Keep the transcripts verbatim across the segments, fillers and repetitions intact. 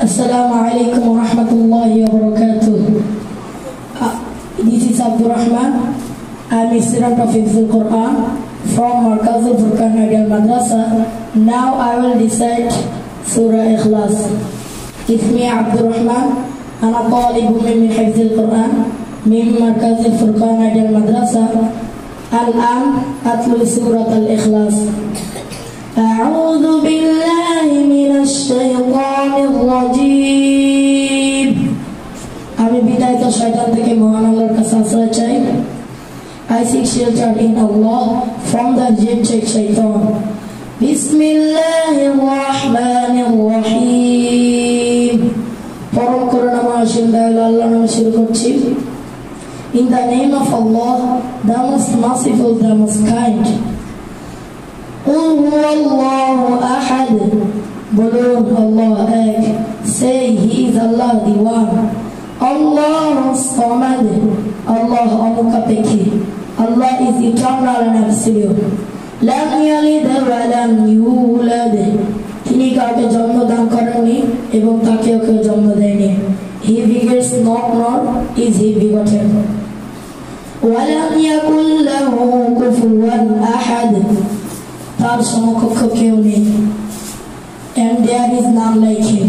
Assalamu alaikum wa rahmatullahi wa barakatuh. Uh, this is Abdul Rahman. I am a student of Hifzul Quran from Markaz al-Furqan Ideal Madrasa. Now I will recite Surah Ikhlas. Ismi Abdul Rahman. Ana talibu min Hifzul Quran min Markaz al-Furqan Ideal Madrasa. Al-an atlu Surah Al-Ikhlas. أعوذ بالله من الشيطان الرجيم. আমি বিদায়িত শয়তান থেকে মহান আল্লাহর কাছে আশ্রয় চাই। I seek shelter in Allah from the rejected shaitan. বিসমিল্লাহির রহমানির রহিম. পরম করুণাময় দয়ালু আল্লাহর নামে শুরু করছি। In the name of Allah, the most merciful, the most kind. قل هو الله أحد. বলুন আল্লাহ এক। Say he is Allah the one. Allah Samad. Allah অমুখাপেক্ষী. Allah is eternal and absolute. lam yalid wa lam yulad. তিনি কাউকে জন্ম দান করেননি এবং তাকেও কেউ জন্ম দেয়নি। He begets not, nor is he begotten. wa lam yakul lahu kufuwan ahad. তার সমকক্ষ কেউ নেই, and there is none like him.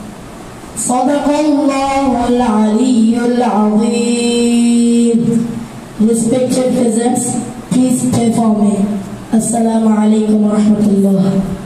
Sadaqallahul Aliyyul Azim. Respected presents, please pray for me. Assalamu alaikum wa rahmatullah.